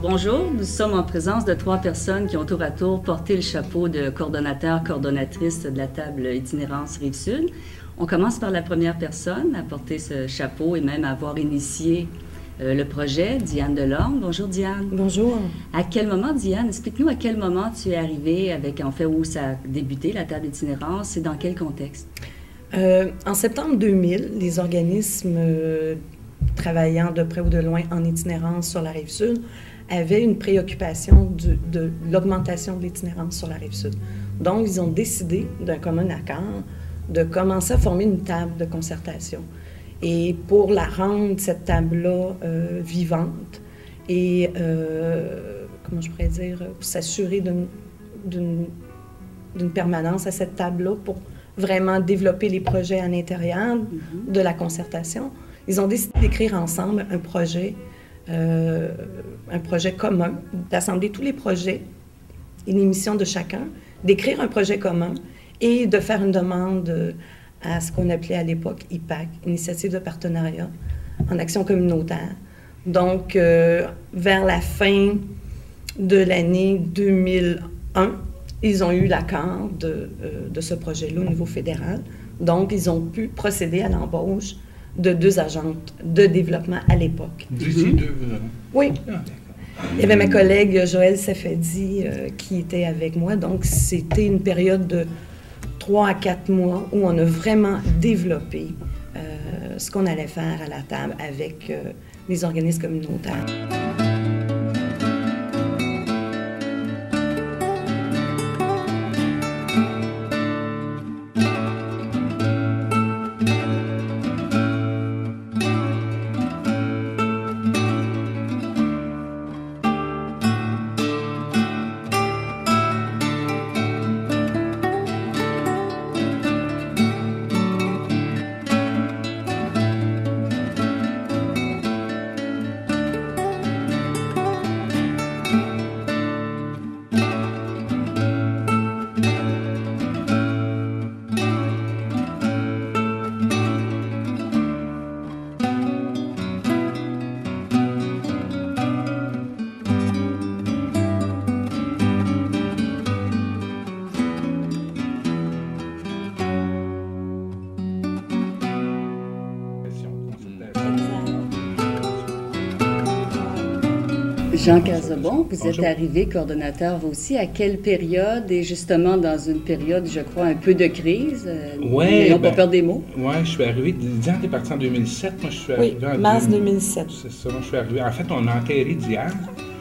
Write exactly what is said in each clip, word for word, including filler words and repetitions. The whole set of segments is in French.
bonjour, nous sommes en présence de trois personnes qui ont tour à tour porté le chapeau de coordonnateur, coordonnatrice de la table itinérance Rive-Sud. On commence par la première personne à porter ce chapeau et même à avoir initié euh, le projet, Diane Delorme. Bonjour Diane. Bonjour. À quel moment, Diane, explique-nous à quel moment tu es arrivée avec, en fait, où ça a débuté, la table itinérance, et dans quel contexte? Euh, en septembre deux mille, les organismes euh, travaillant de près ou de loin en itinérance sur la Rive-Sud avaient une préoccupation du, de l'augmentation de l'itinérance sur la Rive-Sud. Donc, ils ont décidé, d'un commun accord, de commencer à former une table de concertation. Et pour la rendre, cette table-là, euh, vivante et, euh, comment je pourrais dire, s'assurer d'une, d'une, d'une permanence à cette table-là pour vraiment développer les projets à l'intérieur mm-hmm. de la concertation, ils ont décidé d'écrire ensemble un projet, euh, un projet commun, d'assembler tous les projets, une émission de chacun, d'écrire un projet commun et de faire une demande à ce qu'on appelait à l'époque I P A C, Initiative de partenariat en action communautaire. Donc, euh, vers la fin de l'année deux mille un, ils ont eu l'accord de, euh, de ce projet-là au niveau fédéral. Donc, ils ont pu procéder à l'embauche de deux agentes de développement à l'époque. D'ici mm-hmm. deux, vraiment? Oui. Ah, il y avait ma collègue Joëlle Safadi euh, qui était avec moi. Donc, c'était une période de trois à quatre mois où on a vraiment développé euh, ce qu'on allait faire à la table avec euh, les organismes communautaires. Jean Casabon, vous Bonjour. Êtes arrivé coordonnateur vous aussi. À quelle période? Et justement dans une période, je crois, un peu de crise. Oui. N'ayons ben, pas peur des mots. Oui, je suis arrivé. Diane est partie en deux mille sept. Moi, je suis arrivé oui, en mars deux mille sept. C'est ça, moi, je suis arrivé. En fait, on a enterré Diane.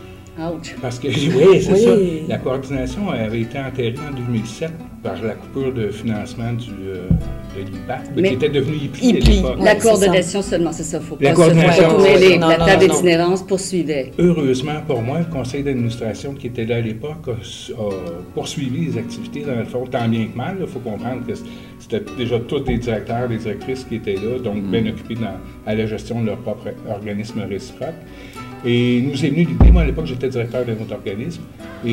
Ouch. Parce que, oui, c'est oui. ça. La coordination avait été enterrée en deux mille sept par la coupure de financement du, euh, de l'I P A C, mais qui était devenu I P I. I P I, la oui, coordination seulement, c'est ça. Il faut la pas coordination, se retourner. oui. La non, table non, d'itinérance poursuivait. Heureusement pour moi, le conseil d'administration qui était là à l'époque a, a poursuivi les activités, dans le fond, tant bien que mal. Il faut comprendre que c'était déjà tous des directeurs, des directrices qui étaient là, donc bien occupés dans, à la gestion de leur propre organisme réciproque. Et il nous est venu l'idée, moi à l'époque j'étais directeur de notre organisme,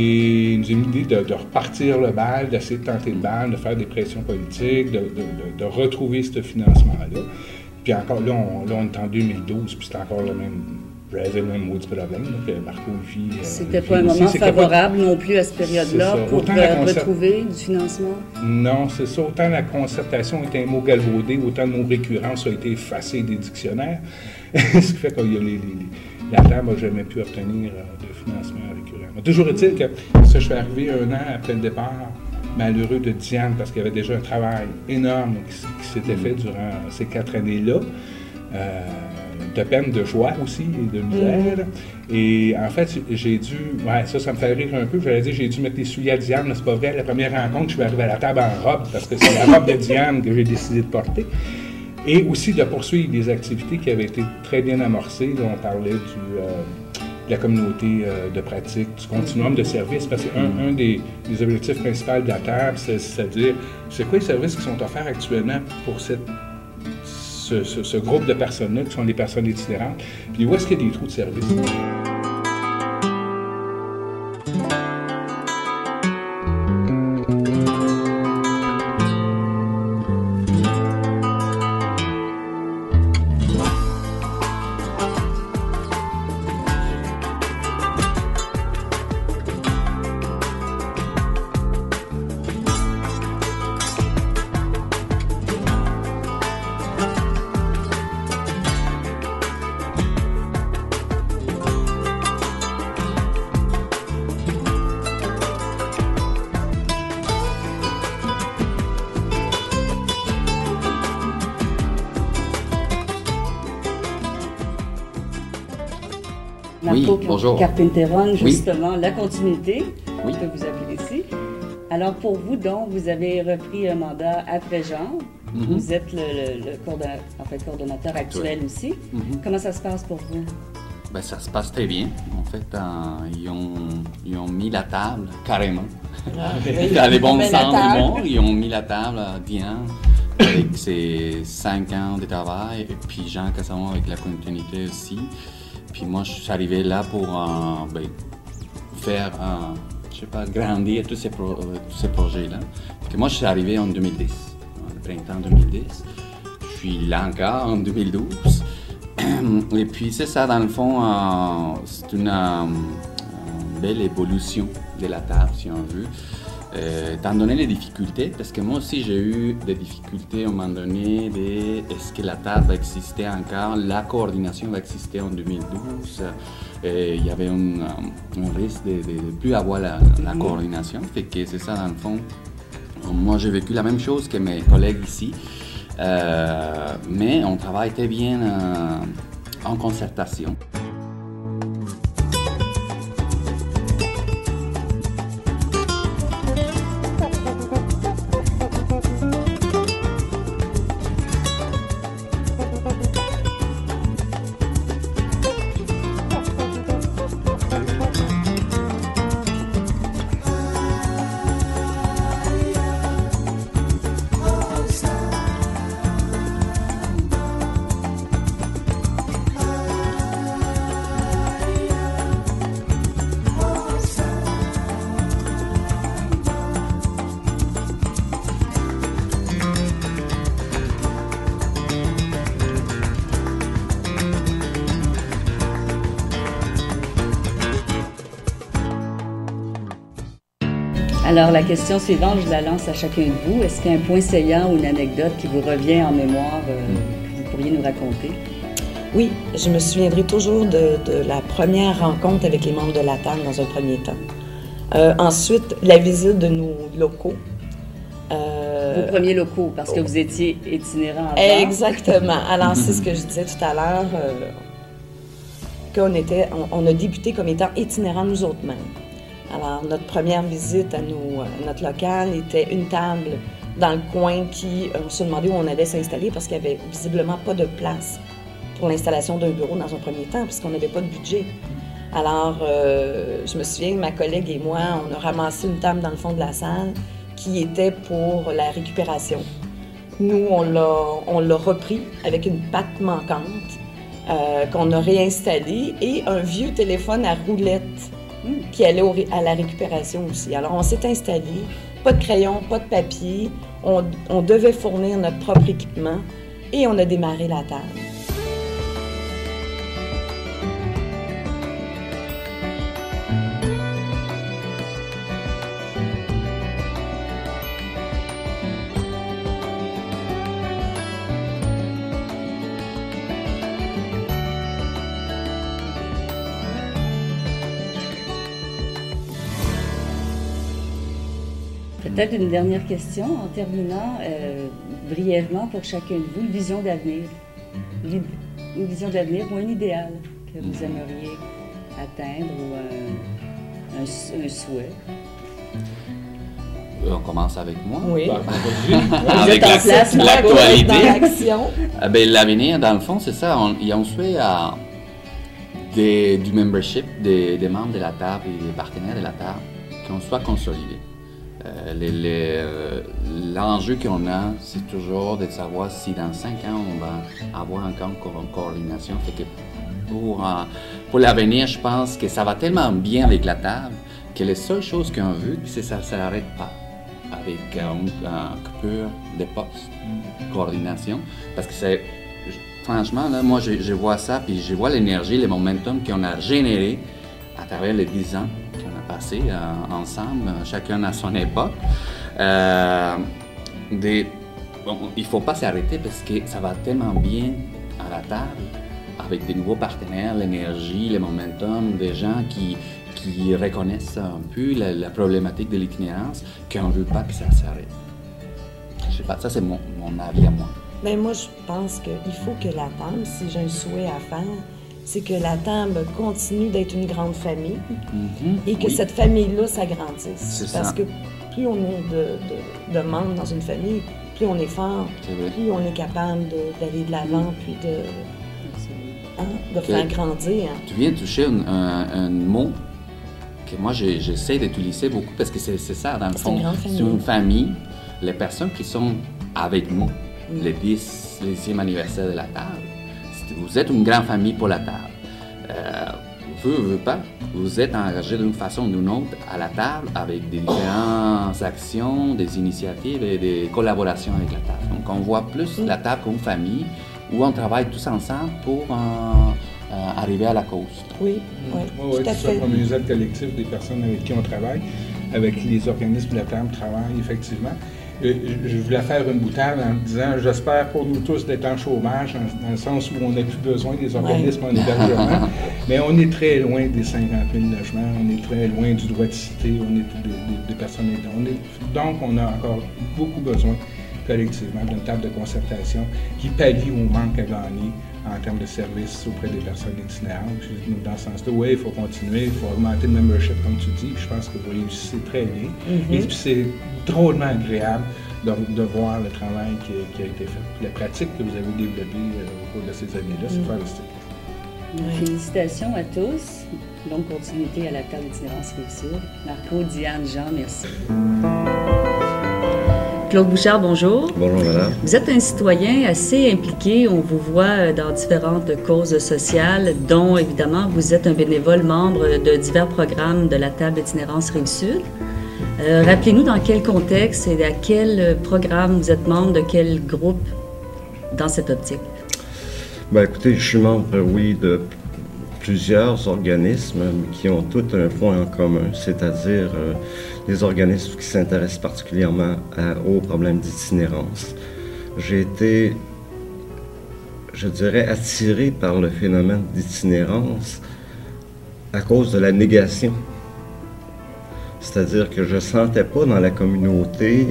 et il nous est venu l'idée de, de repartir le bal, d'essayer de tenter le bal, de faire des pressions politiques, de, de, de, de retrouver ce financement-là. Puis encore là, on, là, on est en deux mille douze, puis c'est encore le même, j'avais le même maudit problème, donc Marco vit. C'était pas un moment favorable pas, non plus à cette période-là pour euh, retrouver du financement? Non, c'est ça. Autant la concertation était un mot galvaudé, autant le mot récurrence a été effacé des dictionnaires, ce qui fait qu'il y a les, les, les la table n'a jamais pu obtenir de financement récurrent. Mais toujours est-il que ça, je suis arrivé un an après le départ malheureux de Diane, parce qu'il y avait déjà un travail énorme qui, qui s'était fait durant ces quatre années-là, euh, de peine, de joie aussi, et de misère. Mm-hmm. Et en fait, j'ai dû, ouais, ça, ça me fait rire un peu, j'allais dire, j'ai dû mettre les souliers à Diane, mais c'est pas vrai. La première rencontre, je suis arrivé à la table en robe, parce que c'est la robe de Diane que j'ai décidé de porter. Et aussi de poursuivre des activités qui avaient été très bien amorcées. Là, on parlait du, euh, de la communauté euh, de pratique, du continuum de services, parce qu'un mm-hmm. un des, des objectifs principaux de la table, c'est-à-dire, c'est quoi les services qui sont offerts actuellement pour cette, ce, ce, ce groupe de personnes-là, qui sont les personnes itinérantes, puis où est-ce qu'il y a des trous de services? Marco Oui, bonjour. Carpinteron, Oui. justement, la continuité, Oui. que vous appelez ici. Alors, pour vous, donc, vous avez repris un mandat après Jean. Mhm. Vous êtes le, le, le coordonnateur, en fait, coordonnateur actuel aussi. Mhm. Comment ça se passe pour vous? Ben, ça se passe très bien. En fait, euh, ils, ont, ils ont mis la table carrément. Ah, oui. Dans les bons On met la sens du table. monde, ils ont mis la table euh, bien avec ses cinq ans de travail. Et puis Jean Cassamon avec la continuité aussi. Puis moi, je suis arrivé là pour euh, ben, faire, euh, je sais pas, grandir tous ces, pro- euh, tous ces projets-là. Parce que moi, je suis arrivé en deux mille dix, le printemps deux mille dix. Je suis là encore en deux mille douze. Et puis c'est ça, dans le fond, euh, c'est une, euh, une belle évolution de la table, si on veut. Euh, étant donné les difficultés, parce que moi aussi j'ai eu des difficultés à un moment donné de est-ce que la table va exister encore, la coordination va exister en deux mille douze. Euh, il y avait un, un risque de ne plus avoir la, la coordination, fait que c'est ça dans le fond. Moi j'ai vécu la même chose que mes collègues ici. Euh, mais on travaille très bien euh, en concertation. Alors, la question suivante, je la lance à chacun de vous. Est-ce qu'il y a un point saillant ou une anecdote qui vous revient en mémoire, euh, que vous pourriez nous raconter? Oui, je me souviendrai toujours de, de la première rencontre avec les membres de la table dans un premier temps. Euh, ensuite, la visite de nos locaux. Euh, Vos premiers locaux, parce que vous étiez itinérant avant. Exactement. Alors, c'est ce que je disais tout à l'heure, euh, qu'on était, on, on a débuté comme étant itinérants nous autres mêmes. Alors, notre première visite à, nos, à notre local était une table dans le coin qui, on se demandait où on allait s'installer parce qu'il n'y avait visiblement pas de place pour l'installation d'un bureau dans un premier temps, puisqu'on n'avait pas de budget. Alors, euh, je me souviens, ma collègue et moi, on a ramassé une table dans le fond de la salle qui était pour la récupération. Nous, on l'a, on l'a repris avec une patte manquante euh, qu'on a réinstallée et un vieux téléphone à roulette qui allait au, à la récupération aussi. Alors, on s'est installé, pas de crayon, pas de papier, on, on devait fournir notre propre équipement et on a démarré la table. Peut-être une dernière question en terminant euh, brièvement pour chacun de vous, une vision d'avenir. Une vision d'avenir ou un idéal que vous aimeriez atteindre ou un, un, un souhait. On commence avec moi. Oui. Bah, vas-y. Vous Avec êtes en la- place, là, l'actualité. Dans l'action. Ah ben, l'avenir, dans le fond, c'est ça. On- Il y a un souhait à, des- du membership des, des membres de la table et des partenaires de la table qu'on soit consolidé. Euh, les- les, euh, l'enjeu qu'on a, c'est toujours de savoir si dans cinq ans, on va avoir encore une co- coordination. Fait que pour, euh, pour l'avenir, je pense que ça va tellement bien avec la table que les seules choses qu'on veut, c'est que ça ne s'arrête pas avec une coupure de poste, coordination. Parce que c'est, franchement, là, moi, je, je vois ça, puis je vois l'énergie, le momentum qu'on a généré à travers les dix ans qu'on a passé euh, ensemble, chacun à son époque. Euh, des, bon, il ne faut pas s'arrêter parce que ça va tellement bien à la table, avec des nouveaux partenaires, l'énergie, le momentum, des gens qui, qui reconnaissent un peu la, la problématique de l'itinérance, qu'on ne veut pas que ça s'arrête. Je sais pas, ça c'est mon, mon avis à moi. Bien, moi, je pense qu'il faut que la table, si j'ai un souhait à faire, c'est que la table continue d'être une grande famille Mm-hmm. et que Oui. cette famille-là s'agrandisse. C'est Parce ça. que plus on est de, de, de membres dans une famille, plus on est fort, C'est vrai. plus on est capable de- d'aller de l'avant, puis de, hein, de faire grandir. Tu viens de toucher un, un- un mot que moi j'ai- j'essaie d'utiliser beaucoup parce que c'est c'est ça dans le C'est fond. une grande C'est famille. une famille. Les personnes qui sont avec nous, Mm. le dix, le dixième anniversaire de la table, c'est- vous êtes une grande famille pour la table. Euh, vous, vous, pas, vous êtes engagé d'une façon ou d'une autre à la table avec des différentes actions, des initiatives et des collaborations avec la table. Donc on voit plus Mm. la table comme une famille où on travaille tous ensemble pour euh, euh, arriver à la cause. Oui, oui, Oui, oui, tout à c'est ça, fait. comme les aides collectives des personnes avec qui on travaille, avec les organismes de la table travaillent effectivement. Euh, Je je voulais faire une boutade en disant, j'espère pour nous tous d'être en chômage, dans, dans le sens où on n'a plus besoin des organismes en hébergement, mais on est très loin des cinquante mille logements, on est très loin du droit de cité, on est des, des- des personnes aidées. On est- donc, on a encore beaucoup besoin collectivement d'une table de concertation qui pallie au manque à gagner en termes de services auprès des personnes itinérantes. Puis, dans ce sens-là, oui, il faut continuer, il faut augmenter le membership, comme tu dis, puis je pense que vous réussissez très bien. Mhm. Et puis c'est drôlement agréable de, de voir le travail qui, a- qui a été fait. Puis la pratique que vous avez développée euh, au cours de ces années-là, c'est Mhm. fantastique. Oui. Félicitations à tous. Longue continuité à la table d'itinérance Rive-Sud. Marco, Diane, Jean, merci. Claude Bouchard, bonjour. Bonjour, madame. Vous êtes un citoyen assez impliqué. On vous voit dans différentes causes sociales, dont évidemment vous êtes un bénévole membre de divers programmes de la table d'itinérance Rive-Sud. Euh, Rappelez-nous dans quel contexte et à quel programme vous êtes membre, de quel groupe dans cette optique. Ben, écoutez, je suis membre, oui, de plusieurs organismes qui ont tous un point en commun, c'est-à-dire euh, des organismes qui s'intéressent particulièrement à- aux problèmes d'itinérance. J'ai été, je dirais, attiré par le phénomène d'itinérance à cause de la négation. C'est-à-dire que je ne sentais pas dans la communauté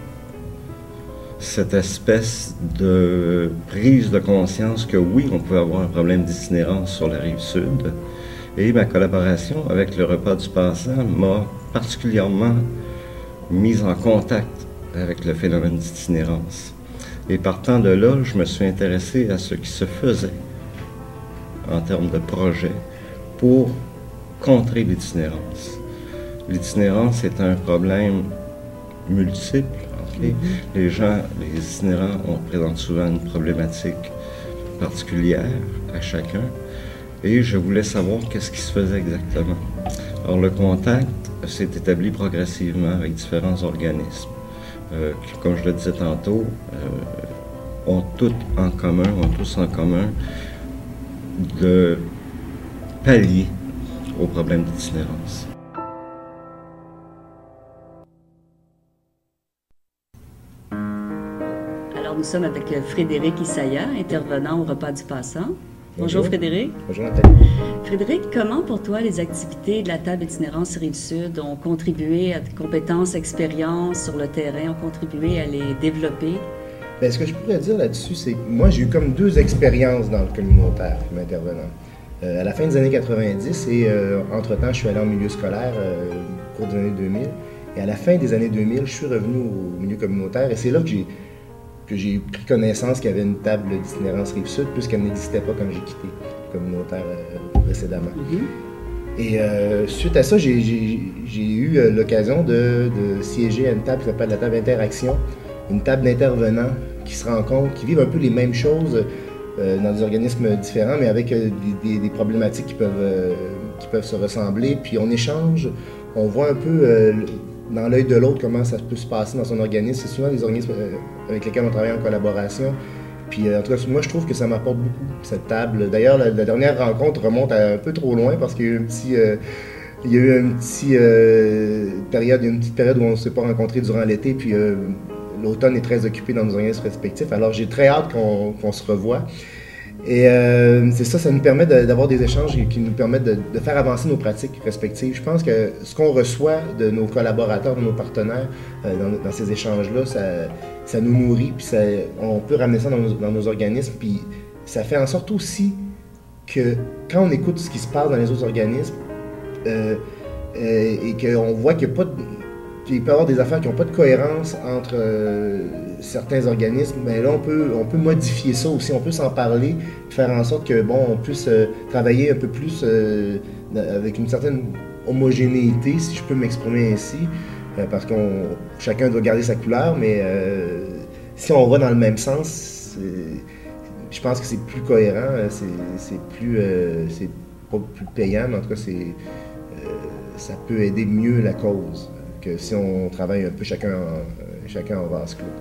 cette espèce de prise de conscience que oui, on peut avoir un problème d'itinérance sur la rive sud. Et ma collaboration avec le Repas du Passant m'a particulièrement mis en contact avec le phénomène d'itinérance. Et partant de là, je me suis intéressé à ce qui se faisait en termes de projets pour contrer l'itinérance. L'itinérance est un problème multiple. Okay? Les gens, les itinérants, on présente souvent une problématique particulière à chacun. Et je voulais savoir qu'est-ce qui se faisait exactement. Alors, le contact s'est établi progressivement avec différents organismes euh, qui, comme je le disais tantôt, euh, ont tout en commun, ont tous en commun de pallier aux problèmes d'itinérance. Alors, nous sommes avec Frédéric Issaïa, intervenant au Repas du Passant. Bonjour, Bonjour. Frédéric. Bonjour Nathalie. Frédéric, comment pour toi les activités de la table itinérance Rive-Sud ont contribué à tes compétences, expériences sur le terrain, ont contribué à les développer? Bien, ce que je pourrais dire là-dessus, c'est que moi, j'ai eu comme deux expériences dans le communautaire comme intervenant. Euh, à la fin des années quatre-vingt-dix et euh, entre-temps, je suis allé en milieu scolaire euh, au cours des années deux mille. Et à la fin des années deux mille, je suis revenu au milieu communautaire et c'est là que j'ai que j'ai pris connaissance qu'il y avait une table d'itinérance Rive-Sud puisqu'elle n'existait pas quand j'ai quitté le communautaire euh, précédemment. Mm-hmm. Et euh, suite à ça, j'ai eu euh, l'occasion de, de siéger à une table qui s'appelle la table d'interaction, une table d'intervenants qui se rencontrent, qui vivent un peu les mêmes choses euh, dans des organismes différents, mais avec euh, des, des, des problématiques qui peuvent, euh, qui peuvent se ressembler. Puis on échange, on voit un peu euh, dans l'œil de l'autre comment ça peut se passer dans son organisme. C'est souvent des organismes euh, avec lesquels on travaille en collaboration. Puis euh, en tout cas, moi je trouve que ça m'apporte beaucoup, cette table. D'ailleurs, la, la dernière rencontre remonte à un peu trop loin parce qu'il y a eu un petit... Euh, il y a eu une petite, euh, période, une petite période où on ne s'est pas rencontrés durant l'été, puis euh, l'automne est très occupé dans nos organismes respectifs. Alors j'ai très hâte qu'on qu'on se revoie. Et euh, c'est ça, ça nous permet d'avoir des échanges qui nous permettent de, de faire avancer nos pratiques respectives. Je pense que ce qu'on reçoit de nos collaborateurs, de nos partenaires euh, dans, dans ces échanges-là, ça, ça nous nourrit, puis ça, on peut ramener ça dans nos, dans nos organismes, puis ça fait en sorte aussi que quand on écoute ce qui se passe dans les autres organismes euh, euh, et qu'on voit qu'il y a pas de, qu'il peut y avoir des affaires qui n'ont pas de cohérence entre euh, certains organismes, mais là, on peut, on peut modifier ça aussi, on peut s'en parler, faire en sorte que, bon, on puisse euh, travailler un peu plus euh, avec une certaine homogénéité, si je peux m'exprimer ainsi, euh, parce qu'on chacun doit garder sa couleur, mais euh, si on va dans le même sens, je pense que c'est plus cohérent, c'est plus, euh, c'est pas plus payant, mais en tout cas, c'est, euh, ça peut aider mieux la cause que si on travaille un peu chacun en, chacun en vase clos.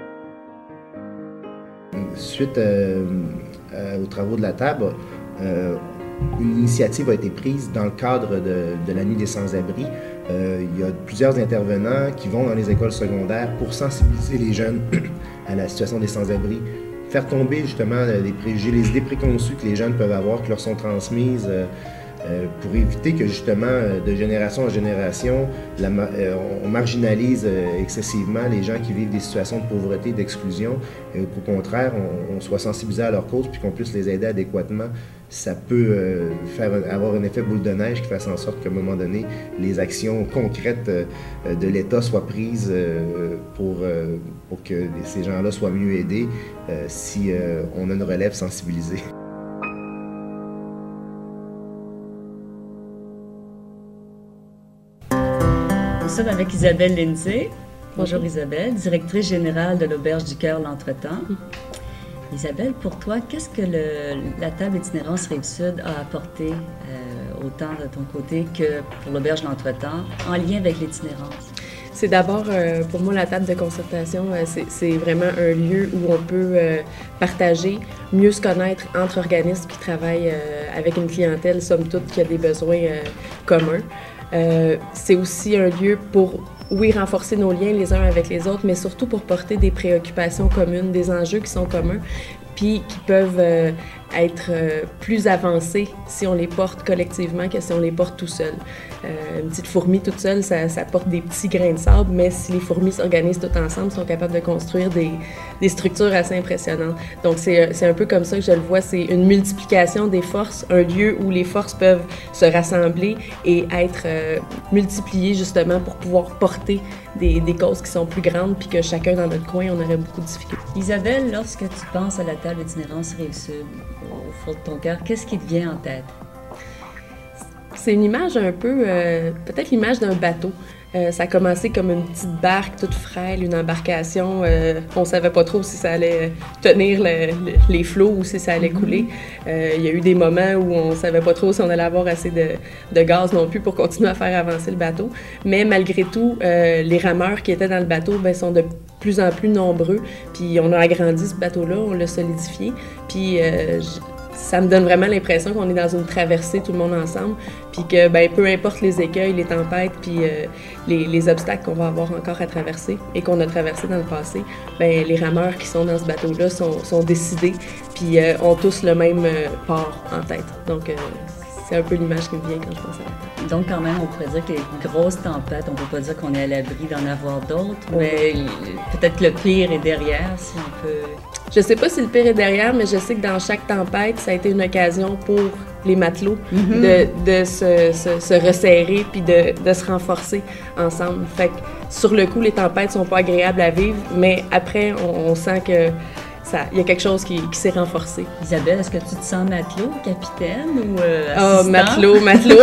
Suite euh, euh, aux travaux de la table, euh, une initiative a été prise dans le cadre de, de la Nuit des sans-abri. Euh, il y a plusieurs intervenants qui vont dans les écoles secondaires pour sensibiliser les jeunes à la situation des sans-abri, faire tomber justement les préjugés, les idées préconçues que les jeunes peuvent avoir, qui leur sont transmises, euh, euh, pour éviter que justement, de génération en génération, la, euh, on marginalise euh, excessivement les gens qui vivent des situations de pauvreté, d'exclusion, et qu'au contraire, on, on soit sensibilisé à leur cause puis qu'on puisse les aider adéquatement. Ça peut euh, faire, avoir un effet boule de neige qui fasse en sorte qu'à un moment donné, les actions concrètes euh, de l'État soient prises euh, pour, euh, pour que ces gens-là soient mieux aidés euh, si euh, on a une relève sensibilisée. Nous sommes avec Isabelle Lindsay. Bonjour Isabelle, directrice générale de l'Auberge du Cœur L'Entretemps. Isabelle, pour toi, qu'est-ce que le, la table itinérance Rive-Sud a apporté euh, autant de ton côté que pour l'Auberge L'Entretemps en lien avec l'itinérance? C'est d'abord, euh, pour moi, la table de concertation, euh, c'est vraiment un lieu où on peut euh, partager, mieux se connaître entre organismes qui travaillent euh, avec une clientèle, somme toute, qui a des besoins euh, communs. Euh, c'est aussi un lieu pour, oui, renforcer nos liens les uns avec les autres, mais surtout pour porter des préoccupations communes, des enjeux qui sont communs, puis qui peuvent euh, être euh, plus avancés si on les porte collectivement que si on les porte tout seul. Euh, une petite fourmi toute seule, ça, ça porte des petits grains de sable, mais si les fourmis s'organisent toutes ensemble, sont capables de construire des, des structures assez impressionnantes. Donc c'est un peu comme ça que je le vois, c'est une multiplication des forces, un lieu où les forces peuvent se rassembler et être euh, multipliées justement pour pouvoir porter des, des causes qui sont plus grandes, puis que chacun dans notre coin, on aurait beaucoup de difficultés. Isabelle, lorsque tu penses à la table itinérance Rive-Sud, au fond de ton cœur, qu'est-ce qui te vient en tête? C'est une image un peu, euh, peut-être l'image d'un bateau. Euh, ça a commencé comme une petite barque toute frêle, une embarcation. Euh, on ne savait pas trop si ça allait tenir le, le, les flots ou si ça allait couler. Euh, il y a eu des moments où on ne savait pas trop si on allait avoir assez de, de gaz non plus pour continuer à faire avancer le bateau. Mais malgré tout, euh, les rameurs qui étaient dans le bateau ben, sont de plus en plus nombreux. Puis on a agrandi ce bateau-là, on l'a solidifié. Puis euh, ça me donne vraiment l'impression qu'on est dans une traversée, tout le monde ensemble, puis que ben, peu importe les écueils, les tempêtes, puis euh, les, les obstacles qu'on va avoir encore à traverser et qu'on a traversé dans le passé, ben, les rameurs qui sont dans ce bateau-là sont, sont décidés, puis euh, ont tous le même euh, port en tête. Donc, euh, c'est un peu l'image qui me vient quand je pense à la table. Donc, quand même, on pourrait dire que les grosses tempêtes, on ne peut pas dire qu'on est à l'abri d'en avoir d'autres, mais peut-être que le pire est derrière, si on peut... Je sais pas si le pire est derrière, mais je sais que dans chaque tempête, ça a été une occasion pour les matelots mm-hmm. de, de se, se, se resserrer puis de, de se renforcer ensemble. Fait que sur le coup, les tempêtes sont pas agréables à vivre, mais après, on, on sent que il y a quelque chose qui, qui s'est renforcé. Isabelle, est-ce que tu te sens matelot, capitaine ou euh, assistant? Oh, matelot, matelot.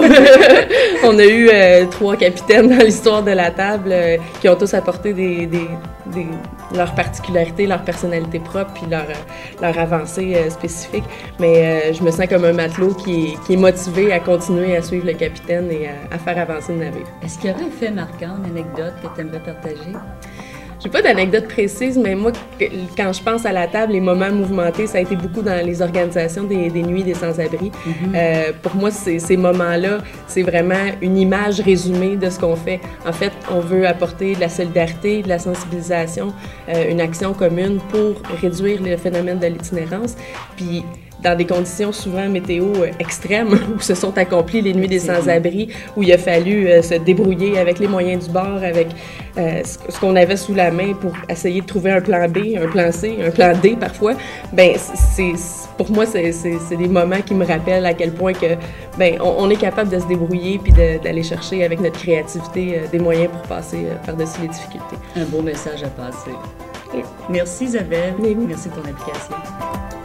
On a eu euh, trois capitaines dans l'histoire de la table euh, qui ont tous apporté des, des, des, leurs particularités, leur personnalité propre puis leur, leur avancée euh, spécifique. Mais euh, je me sens comme un matelot qui est, qui est motivé à continuer à suivre le capitaine et à, à faire avancer le navire. Est-ce qu'il y aurait un fait marquant, une anecdote que tu aimerais partager? J'ai pas d'anecdote précise, mais moi, quand je pense à la table, les moments mouvementés, ça a été beaucoup dans les organisations des, des nuits des sans-abri. Mm-hmm. euh, pour moi, ces moments-là, c'est vraiment une image résumée de ce qu'on fait. En fait, on veut apporter de la solidarité, de la sensibilisation, euh, une action commune pour réduire le phénomène de l'itinérance. Puis, dans des conditions souvent météo extrêmes, où se sont accomplies les nuits des sans-abri, où il a fallu euh, se débrouiller avec les moyens du bord, avec euh, ce qu'on avait sous la main pour essayer de trouver un plan B, un plan C, un plan D parfois, ben c'est pour moi, c'est des moments qui me rappellent à quel point que, ben, on, on est capable de se débrouiller puis d'aller chercher avec notre créativité euh, des moyens pour passer euh, par-dessus les difficultés. Un beau message à passer. Oui. Merci Isabelle. Oui. Merci pour l'implication.